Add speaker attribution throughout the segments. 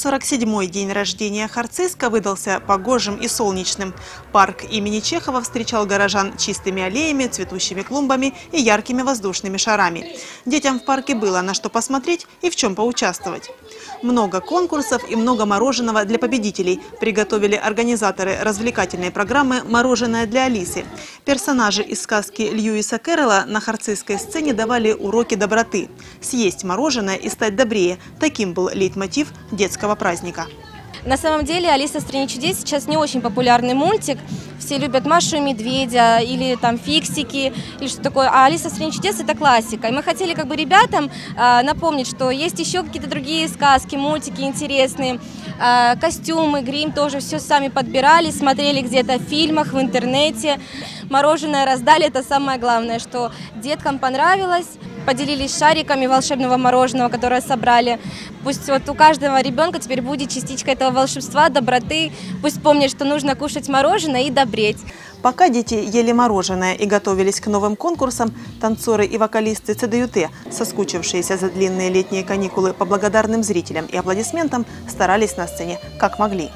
Speaker 1: 147-й день рождения Харциска выдался погожим и солнечным. Парк имени Чехова встречал горожан чистыми аллеями, цветущими клумбами и яркими воздушными шарами. Детям в парке было на что посмотреть и в чем поучаствовать. Много конкурсов и много мороженого для победителей приготовили организаторы развлекательной программы «Мороженое для Алисы». Персонажи из сказки Льюиса Кэрролла на харцизской сцене давали уроки доброты. Съесть мороженое и стать добрее – таким был лейтмотив детского праздника.
Speaker 2: На самом деле «Алиса в стране чудес» сейчас не очень популярный мультик. Все любят Машу и Медведя или там Фиксики или что такое. А «Алиса в стране чудес» – это классика. И мы хотели ребятам напомнить, что есть еще какие-то другие сказки, мультики интересные. Костюмы, грим тоже все сами подбирали, смотрели где-то в фильмах, в интернете. Мороженое раздали, это самое главное, что деткам понравилось. Поделились шариками волшебного мороженого, которое собрали. Пусть у каждого ребенка теперь будет частичка этого волшебства, доброты. Пусть помнит, что нужно кушать мороженое и добреть.
Speaker 1: Пока дети ели мороженое и готовились к новым конкурсам, танцоры и вокалисты ЦДЮТ, соскучившиеся за длинные летние каникулы по благодарным зрителям и аплодисментам, старались на сцене как могли.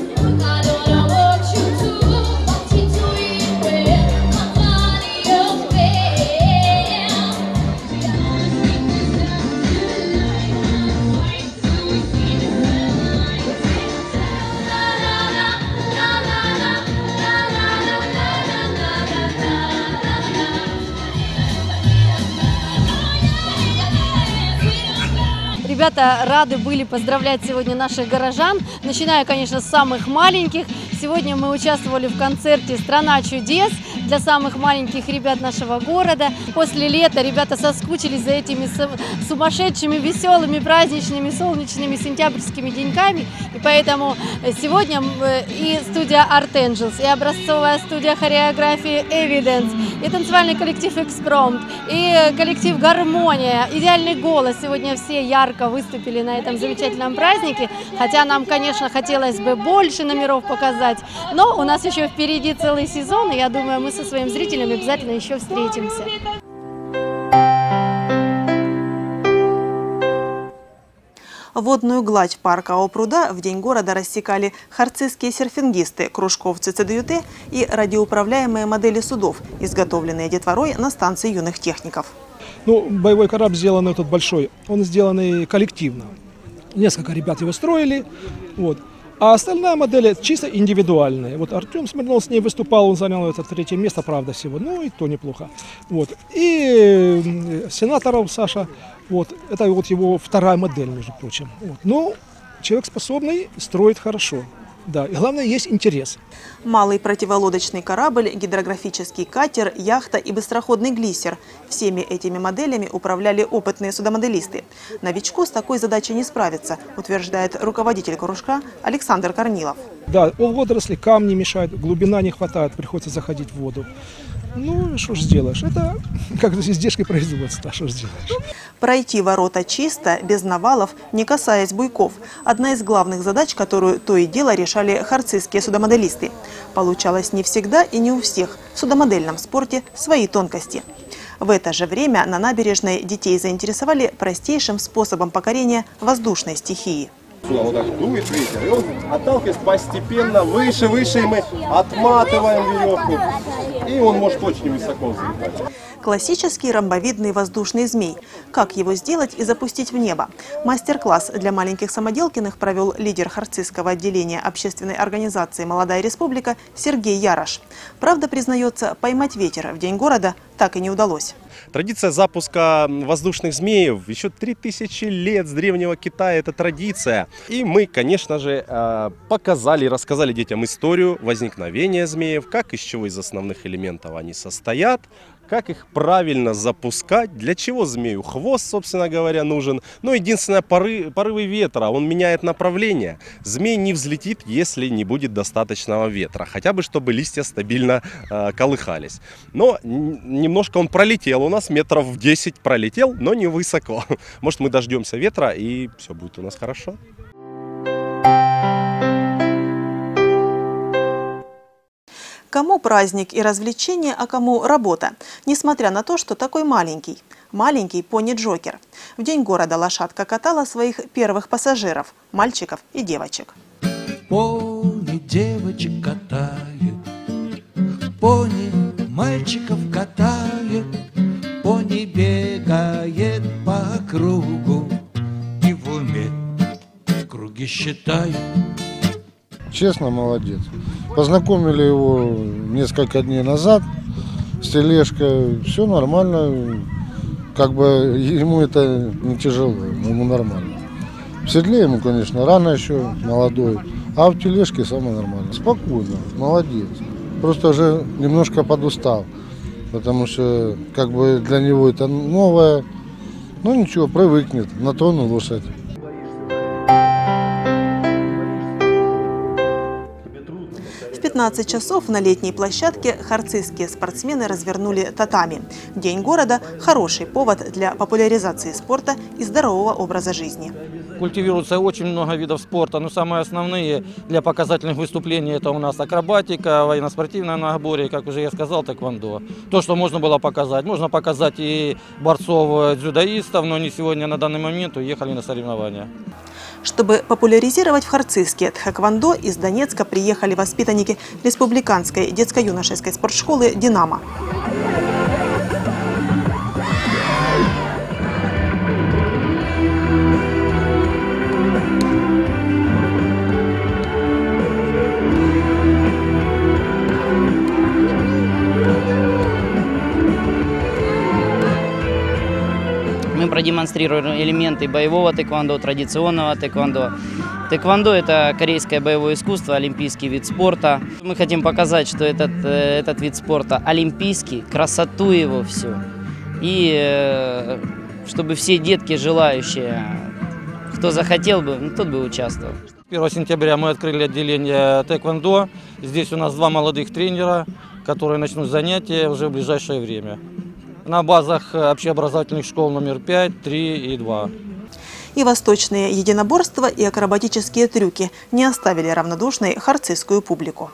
Speaker 3: Ребята рады были поздравлять сегодня наших горожан, начиная, конечно, с самых маленьких. Сегодня мы участвовали в концерте «Страна чудес» для самых маленьких ребят нашего города. После лета ребята соскучились за этими сумасшедшими, веселыми, праздничными, солнечными сентябрьскими деньками. И поэтому сегодня и студия Art Angels, и образцовая студия хореографии Evidence, и танцевальный коллектив Экспромт, и коллектив Гармония, идеальный голос. Сегодня все ярко выступили на этом замечательном празднике. Хотя нам, конечно, хотелось бы больше номеров показать, но у нас еще впереди целый сезон, и я думаю, мы со своим зрителем обязательно еще встретимся.
Speaker 1: Водную гладь парка у пруда в день города рассекали харцизские серфингисты, кружковцы ЦДЮТ и радиоуправляемые модели судов, изготовленные детворой на станции юных техников.
Speaker 4: Боевой корабль, сделанный этот большой, он сделанный коллективно. Несколько ребят его строили, а остальная модель чисто индивидуальная. Артем Смирнов с ней выступал, он занял это 3-е место, правда, всего, и то неплохо. И Сенаторов Саша, это его 2-я модель, между прочим. Человек способный, строит хорошо. Да, и главное, есть интерес.
Speaker 1: Малый противолодочный корабль, гидрографический катер, яхта и быстроходный глиссер. Всеми этими моделями управляли опытные судомоделисты. Новичку с такой задачей не справиться, утверждает руководитель кружка Александр Корнилов.
Speaker 4: Да, водоросли, камни мешают, глубина не хватает, приходится заходить в воду. Что ж сделаешь? Это как издержки производства, что ж сделаешь?
Speaker 1: Пройти ворота чисто, без навалов, не касаясь буйков. Одна из главных задач, которую то и дело решали харцизские судомоделисты. Получалось не всегда и не у всех. В судомодельном спорте свои тонкости. В это же время на набережной детей заинтересовали простейшим способом покорения воздушной стихии.
Speaker 5: Вот так дует ветер, и он отталкивается постепенно выше, и мы отматываем веревку, и он может очень высоко взлетать.
Speaker 1: Классический ромбовидный воздушный змей. Как его сделать и запустить в небо? Мастер-класс для маленьких самоделкиных провел лидер харцизского отделения общественной организации «Молодая республика» Сергей Ярош. Правда, признается, поймать ветер в день города так и не удалось.
Speaker 6: Традиция запуска воздушных змеев еще 3000 лет с древнего Китая, это традиция. И мы, конечно же, показали и рассказали детям историю возникновения змеев, как из чего из основных элементов они состоят, как их правильно запускать, для чего змею хвост, собственно говоря, нужен. Единственное, порывы ветра, он меняет направление. Змей не взлетит, если не будет достаточного ветра, хотя бы чтобы листья стабильно колыхались. Но немножко он пролетел, у нас метров 10 пролетел, но не высоко. Может, мы дождемся ветра, и все будет у нас хорошо.
Speaker 1: Кому праздник и развлечение, а кому работа. Несмотря на то, что такой маленький. Маленький пони-джокер. В день города лошадка катала своих первых пассажиров – мальчиков и девочек.
Speaker 7: Пони девочек катает, пони мальчиков катает, пони бегает по кругу и в уме круги считает.
Speaker 8: Честно, молодец. Познакомили его несколько дней назад с тележкой. Все нормально. Как бы ему это не тяжело, ему нормально. В седле ему, конечно, рано еще, молодой. А в тележке самое нормально. Спокойно, молодец. Просто уже немножко подустал. Потому что как бы для него это новое. Ну ничего, привыкнет на то на лошадь.
Speaker 1: В 15 часов на летней площадке харцизские спортсмены развернули татами. День города – хороший повод для популяризации спорта и здорового образа жизни.
Speaker 9: Культивируется очень много видов спорта, но самые основные для показательных выступлений – это у нас акробатика, военно-спортивное многоборье, как уже я сказал, тэквондо. То, что можно было показать. Можно показать и борцов-дзюдоистов, но они сегодня на данный момент уехали на соревнования.
Speaker 1: Чтобы популяризировать в Харцизске тхэквондо, из Донецка приехали воспитанники республиканской детско-юношеской спортшколы «Динамо».
Speaker 10: Мы продемонстрируем элементы боевого тэквондо, традиционного тэквондо. Тэквондо – это корейское боевое искусство, олимпийский вид спорта. Мы хотим показать, что этот вид спорта олимпийский, красоту его всю. И чтобы все детки желающие, кто захотел бы, тот бы участвовал.
Speaker 9: 1 сентября мы открыли отделение тэквондо. Здесь у нас 2 молодых тренера, которые начнут занятия уже в ближайшее время. На базах общеобразовательных школ номер 5, 3 и 2.
Speaker 1: И восточные единоборства, и акробатические трюки не оставили равнодушной харцизскую публику.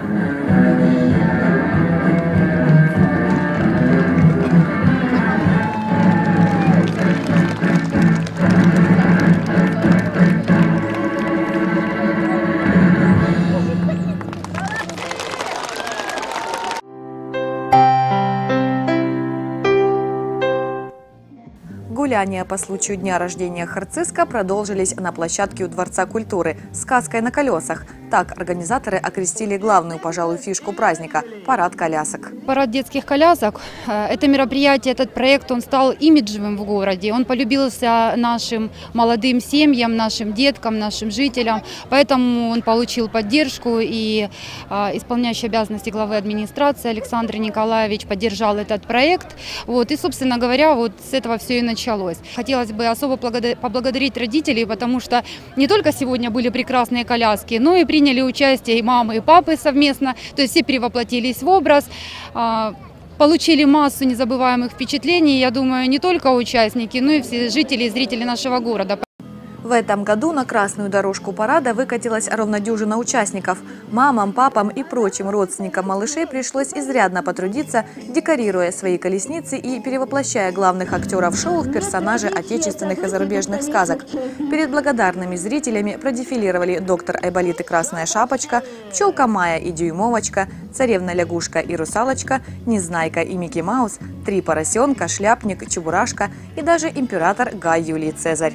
Speaker 11: Гуляния по случаю дня рождения Харцизска продолжились на площадке у Дворца культуры «Сказкой на колесах». Так организаторы окрестили главную, пожалуй, фишку праздника – парад колясок.
Speaker 12: Парад детских колясок – это мероприятие, этот проект, он стал имиджевым в городе. Он полюбился нашим молодым семьям, нашим деткам, нашим жителям. Поэтому он получил поддержку, и исполняющий обязанности главы администрации Александр Николаевич поддержал этот проект. И, собственно говоря, с этого все и началось. Хотелось бы особо поблагодарить родителей, потому что не только сегодня были прекрасные коляски, но и приняли участие и мамы, и папы совместно. То есть все перевоплотились в образ, получили массу незабываемых впечатлений. Я думаю, не только участники, но и все жители и зрители нашего города.
Speaker 11: В этом году на красную дорожку парада выкатилась ровно дюжина участников. Мамам, папам и прочим родственникам малышей пришлось изрядно потрудиться, декорируя свои колесницы и перевоплощая главных актеров шоу в персонажей отечественных и зарубежных сказок. Перед благодарными зрителями продефилировали доктор Айболит и Красная Шапочка, пчелка Майя и Дюймовочка, царевна Лягушка и Русалочка, Незнайка и Микки Маус, 3 поросенка, Шляпник, Чебурашка и даже император Гай Юлий Цезарь.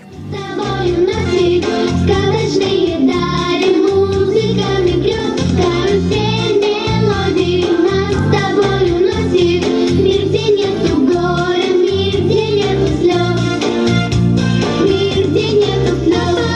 Speaker 13: Сказочные дали, музыка мигрет, карусель мелодии нас с тобой уносит. Мир, где нету горя, мир, где нету слез, мир, где нету слез.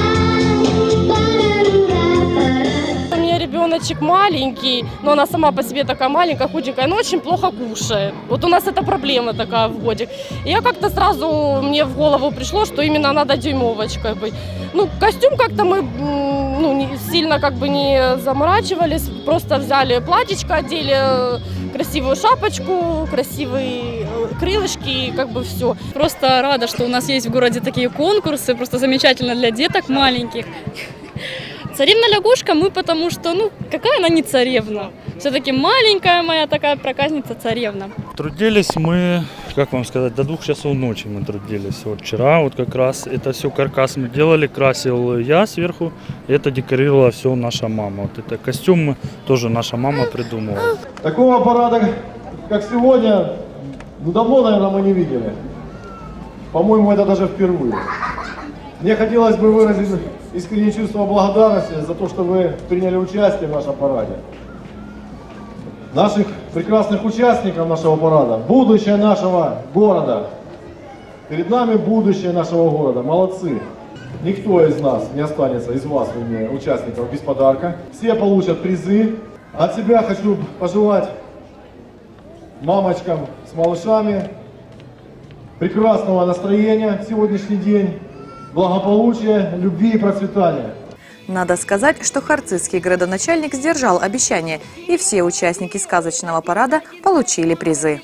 Speaker 14: У меня ребеночек маленький, но она сама по себе такая маленькая, худенькая, но очень плохо кушает. У нас эта проблема такая в годик. И я как-то сразу, мне в голову пришло, что именно надо Дюймовочкой быть. Костюм как-то мы сильно не заморачивались, просто взяли платьечко, одели красивую шапочку, красивые крылышки, все.
Speaker 15: Просто рада, что у нас есть в городе такие конкурсы, просто замечательно для деток маленьких. Царевна Лягушка мы, потому что, какая она не царевна? Все-таки маленькая моя такая проказница царевна.
Speaker 16: Трудились мы, как вам сказать, до 2 часов ночи мы трудились. Вот вчера вот как раз это все каркас мы делали, красил я сверху, это декорировала все наша мама. Вот это костюмы тоже наша мама придумала.
Speaker 17: Такого парада, как сегодня, давно, наверное, мы не видели. По-моему, это даже впервые. Мне хотелось бы выразить искреннее чувство благодарности за то, что вы приняли участие в нашем параде. Наших прекрасных участников нашего парада, будущее нашего города. Перед нами будущее нашего города. Молодцы. Никто из нас не останется, из вас, участников, без подарка. Все получат призы. От себя хочу пожелать мамочкам с малышами прекрасного настроения в сегодняшний день, благополучия, любви и процветания.
Speaker 11: Надо сказать, что харцизский градоначальник сдержал обещание, и все участники сказочного парада получили призы.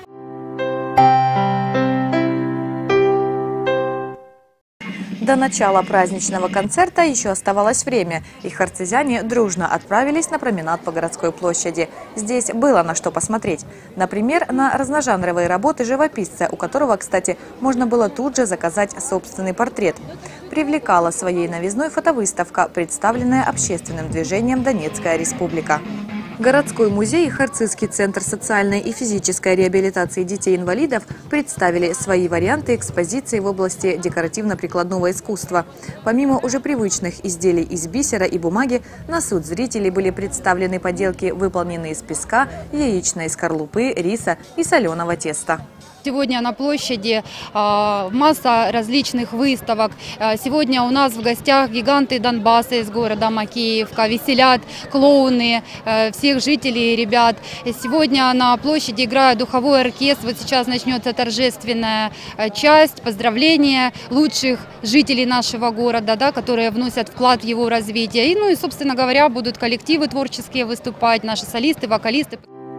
Speaker 11: До начала праздничного концерта еще оставалось время, и харцизяне дружно отправились на променад по городской площади. Здесь было на что посмотреть. Например, на разножанровые работы живописца, у которого, кстати, можно было тут же заказать собственный портрет. Привлекала своей новизной фотовыставка, представленная общественным движением «Донецкая республика». Городской музей и Харцизский центр социальной и физической реабилитации детей-инвалидов представили свои варианты экспозиции в области декоративно-прикладного искусства. Помимо уже привычных изделий из бисера и бумаги, на суд зрителей были представлены поделки, выполненные из песка, яичной скорлупы, риса и соленого теста.
Speaker 12: Сегодня на площади масса различных выставок. Сегодня у нас в гостях гиганты Донбасса из города Макеевка, веселят клоуны всех жителей и ребят. Сегодня на площади играет духовой оркестр. Вот сейчас начнется торжественная часть, поздравления лучших жителей нашего города, да, которые вносят вклад в его развитие. И, собственно говоря, будут коллективы творческие выступать, наши солисты, вокалисты.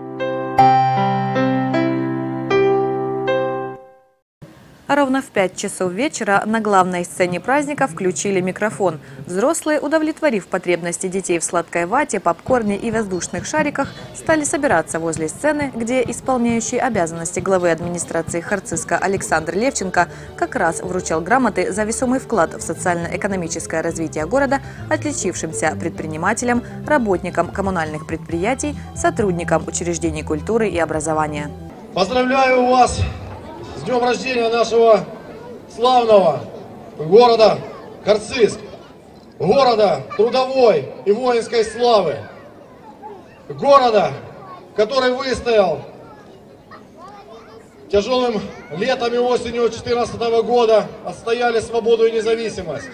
Speaker 11: Ровно в 5 часов вечера на главной сцене праздника включили микрофон. Взрослые, удовлетворив потребности детей в сладкой вате, попкорне и воздушных шариках, стали собираться возле сцены, где исполняющий обязанности главы администрации Харцизска Александр Левченко как раз вручал грамоты за весомый вклад в социально-экономическое развитие города отличившимся предпринимателям, работникам коммунальных предприятий, сотрудникам учреждений культуры и образования.
Speaker 17: Поздравляю вас с днем рождения нашего славного города Харцизск, города трудовой и воинской славы, города, который выстоял тяжелым летом и осенью 2014 года, отстояли свободу и независимость,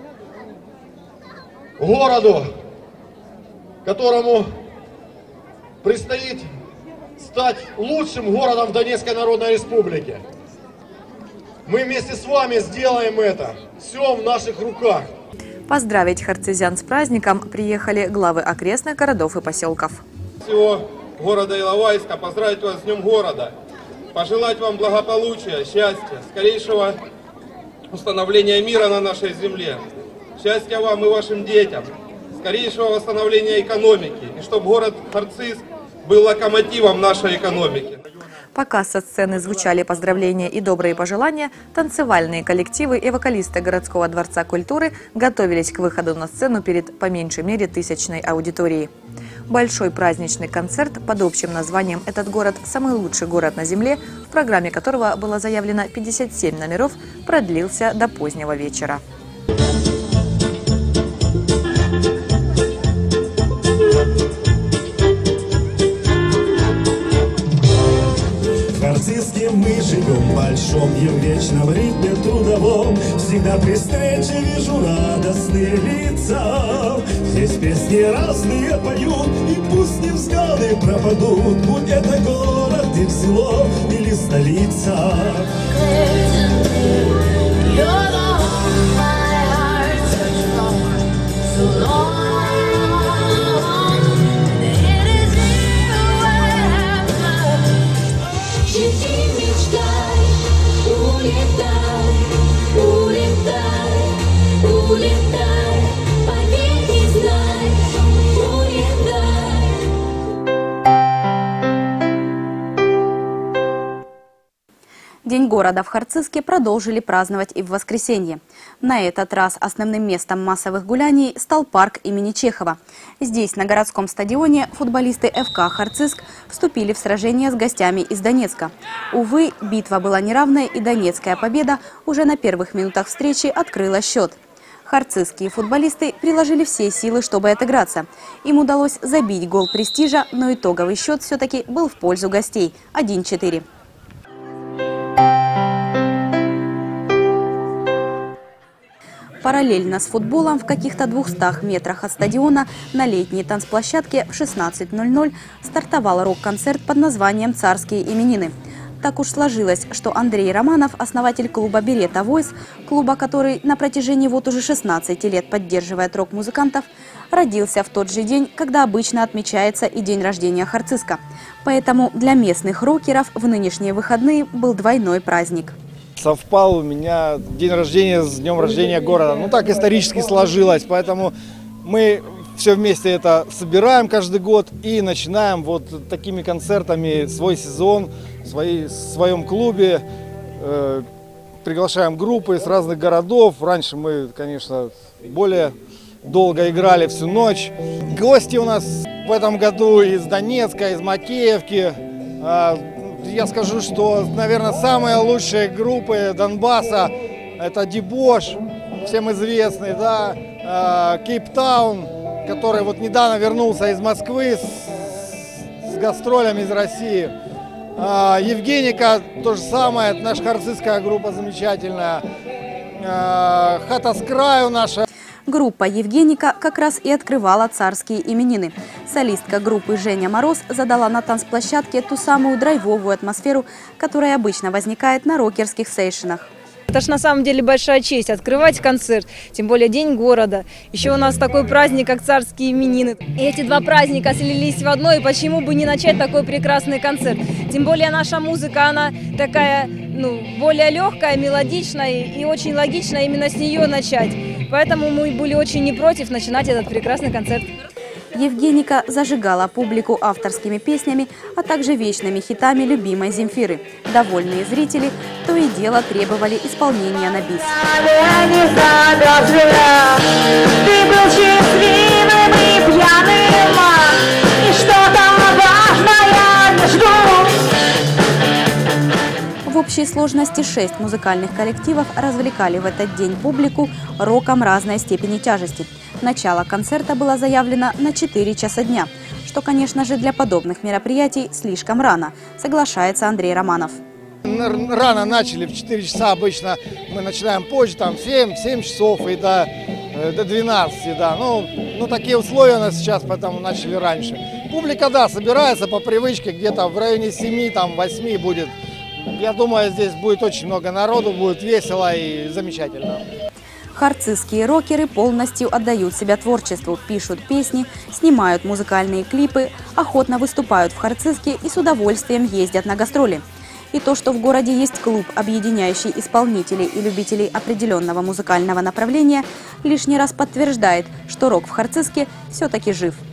Speaker 17: городу, которому предстоит стать лучшим городом в Донецкой Народной Республике. Мы вместе с вами сделаем это. Все в наших руках.
Speaker 11: Поздравить харцизян с праздником приехали главы окрестных городов и поселков.
Speaker 5: Всего города Иловайска поздравить вас с Днем города. Пожелать вам благополучия, счастья, скорейшего установления мира на нашей земле. Счастья вам и вашим детям, скорейшего восстановления экономики. И чтобы город Харцизск был локомотивом нашей экономики.
Speaker 11: Пока со сцены звучали поздравления и добрые пожелания, танцевальные коллективы и вокалисты городского дворца культуры готовились к выходу на сцену перед по меньшей мере 1000-ной аудиторией. Большой праздничный концерт под общим названием «Этот город – самый лучший город на земле», в программе которого было заявлено 57 номеров, продлился до позднего вечера.
Speaker 18: Мы живем в большом и в вечном ритме трудовом. Всегда при встрече вижу радостные лица. Здесь песни разные поют, и пусть не взгляды пропадут, будь это город или село, или столица.
Speaker 19: День города в Харцизске продолжили праздновать и в воскресенье. На этот раз основным местом массовых гуляний стал парк имени Чехова. Здесь, на городском стадионе, футболисты ФК «Харцизск» вступили в сражение с гостями из Донецка. Увы, битва была неравная, и донецкая победа уже на первых минутах встречи открыла счет. Харцизские футболисты приложили все силы, чтобы отыграться. Им удалось забить гол престижа, но итоговый счет все-таки был в пользу гостей – 1-4. Параллельно с футболом в каких-то 200 метрах от стадиона на летней танцплощадке в 16:00 стартовал рок-концерт под названием «Царские именины». Так уж сложилось, что Андрей Романов, основатель клуба «Берета Войс», клуба, который на протяжении вот уже 16 лет поддерживает рок-музыкантов, родился в тот же день, когда обычно отмечается и день рождения Харцизска. Поэтому для местных рокеров в нынешние выходные был двойной праздник.
Speaker 20: Совпал у меня день рождения с днем рождения города. Ну так исторически сложилось, поэтому мы все вместе это собираем каждый год и начинаем вот такими концертами свой сезон в своем клубе. Приглашаем группы с разных городов. Раньше мы, конечно, более долго играли всю ночь. Гости у нас в этом году из Донецка, из Макеевки. Я скажу, что, наверное, самые лучшие группы Донбасса – это Дебош, всем известный, да, Кейптаун, который вот недавно вернулся из Москвы с гастролями из России. Евгеника – то же самое, это наша харцизская группа замечательная. Хата с краю наша.
Speaker 19: Группа «Евгеника» как раз и открывала царские именины. Солистка группы Женя Мороз задала на танцплощадке ту самую драйвовую атмосферу, которая обычно возникает на рокерских сейшенах.
Speaker 21: Это ж на самом деле большая честь открывать концерт, тем более День города. Еще у нас такой праздник, как царские именины. И эти два праздника слились в одно, и почему бы не начать такой прекрасный концерт? Тем более наша музыка, она такая, более легкая, мелодичная, и очень логично именно с нее начать. Поэтому мы были очень не против начинать этот прекрасный концерт.
Speaker 19: Евгеника зажигала публику авторскими песнями, а также вечными хитами любимой Земфиры. Довольные зрители то и дело требовали исполнения на бис. В общей сложности 6 музыкальных коллективов развлекали в этот день публику роком разной степени тяжести. Начало концерта было заявлено на 4 часа дня, что, конечно же, для подобных мероприятий слишком рано, соглашается Андрей Романов.
Speaker 20: Рано начали, в 4 часа обычно мы начинаем позже, там 7 часов и до 12, да. Ну, такие условия у нас сейчас, поэтому начали раньше. Публика, да, собирается по привычке, где-то в районе 7, там 8 будет. Я думаю, здесь будет очень много народу, будет весело и замечательно.
Speaker 19: Харцизские рокеры полностью отдают себя творчеству, пишут песни, снимают музыкальные клипы, охотно выступают в Харцизске и с удовольствием ездят на гастроли. И то, что в городе есть клуб, объединяющий исполнителей и любителей определенного музыкального направления, лишний раз подтверждает, что рок в Харцизске все-таки жив.